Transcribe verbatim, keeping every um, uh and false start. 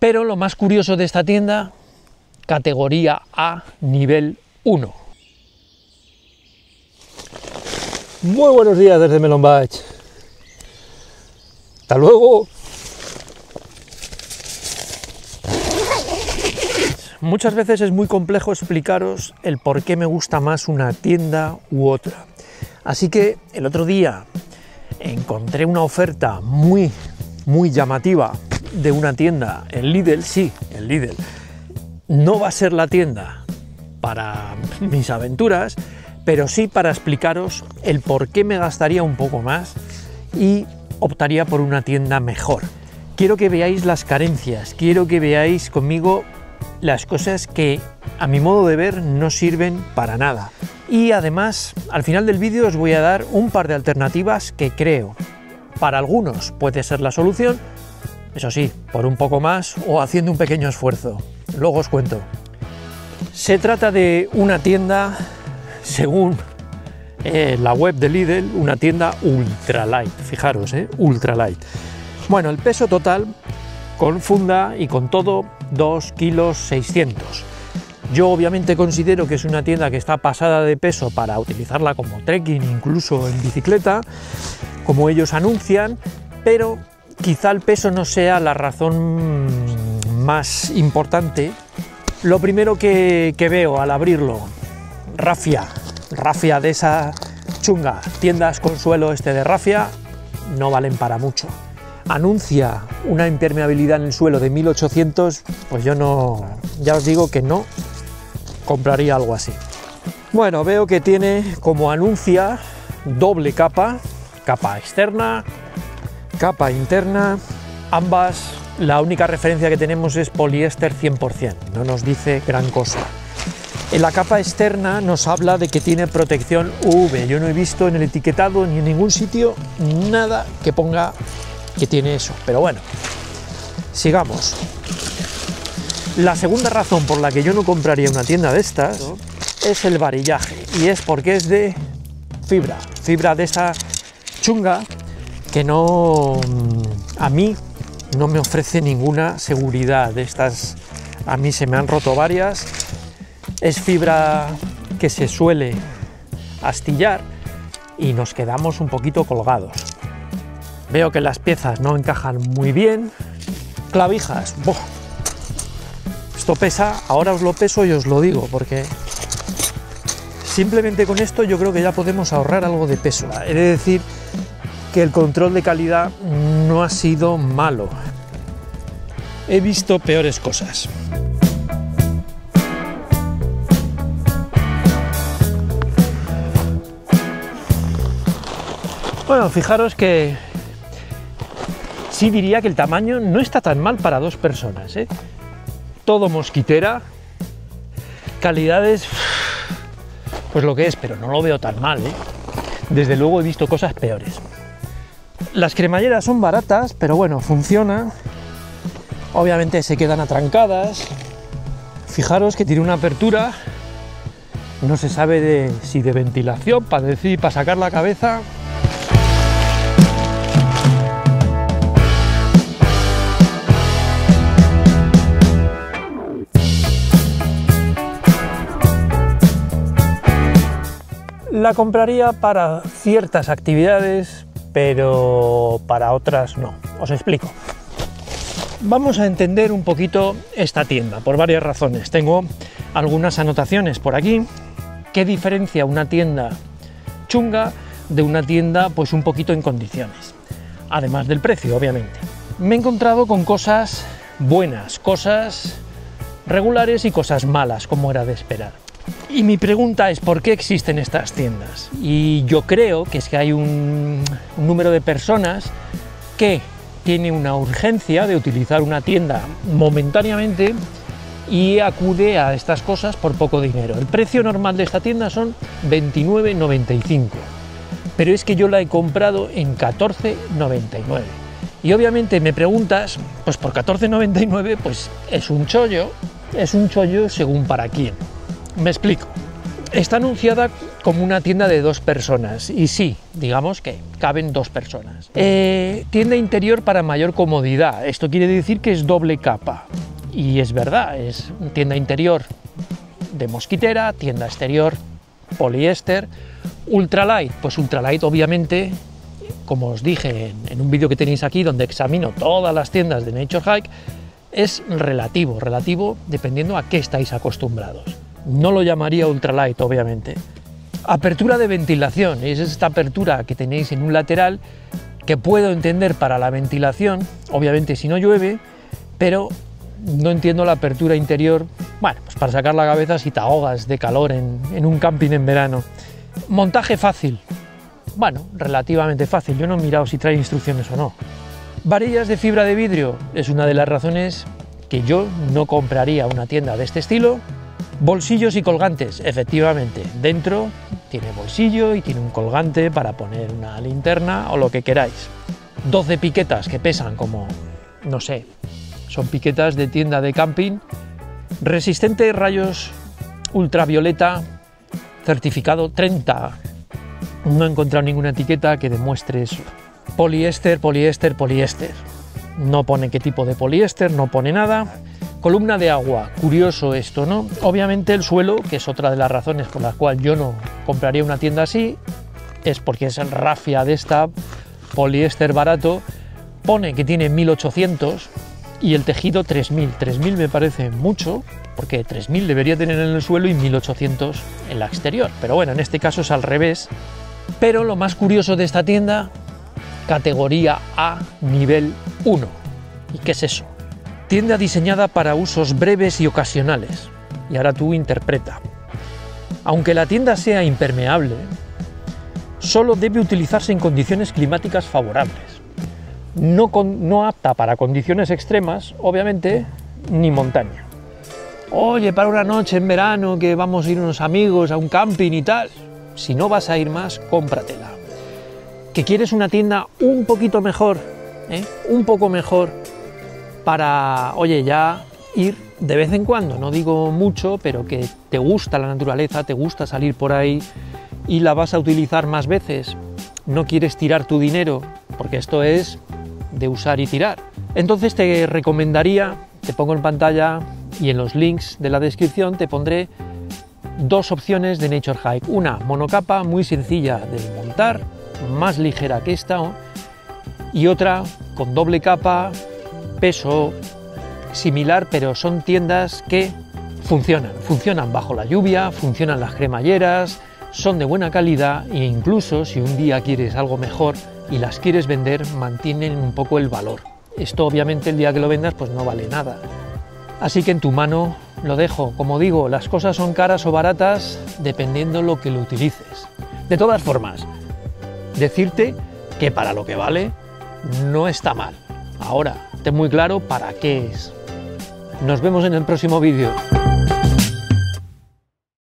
Pero lo más curioso de esta tienda, categoría A, nivel uno. Muy buenos días desde Melon Bach. Hasta luego. Muchas veces es muy complejo explicaros el por qué me gusta más una tienda u otra. Así que el otro día encontré una oferta muy, muy llamativa de una tienda en Lidl. Sí, en Lidl. No va a ser la tienda para mis aventuras, pero sí para explicaros el por qué me gastaría un poco más y optaría por una tienda mejor. Quiero que veáis las carencias, quiero que veáis conmigo las cosas que a mi modo de ver no sirven para nada. Y además, al final del vídeo os voy a dar un par de alternativas que creo para algunos puede ser la solución, eso sí, por un poco más o haciendo un pequeño esfuerzo. Luego os cuento. Se trata de una tienda, según eh, la web de Lidl, una tienda ultralight. Fijaros, eh, ultralight. Bueno, el peso total con funda y con todo, dos kilos seiscientos. Yo obviamente considero que es una tienda que está pasada de peso para utilizarla como trekking, incluso en bicicleta, como ellos anuncian, pero quizá el peso no sea la razón más importante. Lo primero que, que veo al abrirlo, rafia, rafia de esa chunga, tiendas con suelo este de rafia, no valen para mucho. Anuncia una impermeabilidad en el suelo de mil ochocientos, pues yo no, ya os digo que no compraría algo así. Bueno, veo que tiene, como anuncia, doble capa, capa externa, capa interna, ambas, la única referencia que tenemos es poliéster cien por cien, no nos dice gran cosa. En la capa externa nos habla de que tiene protección U V, yo no he visto en el etiquetado ni en ningún sitio nada que ponga que tiene eso, pero bueno, sigamos. La segunda razón por la que yo no compraría una tienda de estas es el varillaje, y es porque es de fibra, fibra de esa chunga que no, a mí no me ofrece ninguna seguridad. De estas, a mí se me han roto varias. Es fibra que se suele astillar y nos quedamos un poquito colgados. Veo que las piezas no encajan muy bien. Clavijas, ¡boh! Esto pesa, ahora os lo peso y os lo digo, porque simplemente con esto yo creo que ya podemos ahorrar algo de peso. He de decir que el control de calidad no ha sido malo. He visto peores cosas. Bueno, fijaros que sí diría que el tamaño no está tan mal para dos personas, ¿eh? Todo mosquitera, calidades, pues lo que es, pero no lo veo tan mal, ¿eh? Desde luego he visto cosas peores. Las cremalleras son baratas, pero bueno, funcionan. Obviamente se quedan atrancadas. Fijaros que tiene una apertura, no se sabe de, si de ventilación, para decir, para sacar la cabeza. La compraría para ciertas actividades, pero para otras no. Os explico. Vamos a entender un poquito esta tienda, por varias razones. Tengo algunas anotaciones por aquí. ¿Qué diferencia una tienda chunga de una tienda pues un poquito en condiciones? Además del precio, obviamente. Me he encontrado con cosas buenas, cosas regulares y cosas malas, como era de esperar. Y mi pregunta es, ¿por qué existen estas tiendas? Y yo creo que es que hay un, un número de personas que tiene una urgencia de utilizar una tienda momentáneamente y acude a estas cosas por poco dinero. El precio normal de esta tienda son veintinueve noventa y cinco, pero es que yo la he comprado en catorce noventa y nueve. Y obviamente me preguntas, pues por catorce noventa y nueve pues es un chollo, es un chollo según para quién. Me explico. Está anunciada como una tienda de dos personas y sí, digamos que caben dos personas. Eh, tienda interior para mayor comodidad, esto quiere decir que es doble capa, y es verdad, es tienda interior de mosquitera, tienda exterior poliéster. Ultralight, pues ultralight obviamente, como os dije en, en un vídeo que tenéis aquí donde examino todas las tiendas de Nature Hike, es relativo, relativo dependiendo a qué estáis acostumbrados. No lo llamaría ultralight, obviamente. Apertura de ventilación, es esta apertura que tenéis en un lateral que puedo entender para la ventilación, obviamente si no llueve, pero no entiendo la apertura interior, bueno, pues para sacar la cabeza si te ahogas de calor en, en un camping en verano. Montaje fácil, bueno, relativamente fácil, yo no he mirado si trae instrucciones o no. Varillas de fibra de vidrio es una de las razones que yo no compraría una tienda de este estilo. Bolsillos y colgantes, efectivamente, dentro tiene bolsillo y tiene un colgante para poner una linterna o lo que queráis. doce piquetas que pesan como, no sé, son piquetas de tienda de camping. Resistente a rayos ultravioleta, certificado treinta. No he encontrado ninguna etiqueta que demuestre eso. Poliéster, poliéster, poliéster. No pone qué tipo de poliéster, no pone nada. Columna de agua, curioso esto, ¿no? Obviamente el suelo, que es otra de las razones por las cuales yo no compraría una tienda así, es porque es rafia de esta, poliéster barato, pone que tiene mil ochocientos y el tejido tres mil. tres mil me parece mucho, porque tres mil debería tener en el suelo y mil ochocientos en la exterior. Pero bueno, en este caso es al revés. Pero lo más curioso de esta tienda, categoría A, nivel uno. ¿Y qué es eso? Tienda diseñada para usos breves y ocasionales. Y ahora tú interpreta. Aunque la tienda sea impermeable, solo debe utilizarse en condiciones climáticas favorables. No, con, no apta para condiciones extremas, obviamente, ni montaña. Oye, para una noche en verano que vamos a ir unos amigos a un camping y tal, si no vas a ir más, cómpratela. ¿Que quieres una tienda un poquito mejor? ¿eh? Un poco mejor para, oye, ya ir de vez en cuando, no digo mucho, pero que te gusta la naturaleza, te gusta salir por ahí y la vas a utilizar más veces. No quieres tirar tu dinero, porque esto es de usar y tirar. Entonces te recomendaría, te pongo en pantalla y en los links de la descripción te pondré dos opciones de Nature Hike. Una monocapa muy sencilla de montar, más ligera que esta, y otra con doble capa, peso similar, pero son tiendas que funcionan, funcionan bajo la lluvia, funcionan las cremalleras, son de buena calidad e incluso si un día quieres algo mejor y las quieres vender, mantienen un poco el valor. Esto obviamente el día que lo vendas pues no vale nada. Así que en tu mano lo dejo. Como digo, las cosas son caras o baratas dependiendo lo que lo utilices. De todas formas, decirte que para lo que vale no está mal. Ahora, ten muy claro para qué es. Nos vemos en el próximo vídeo.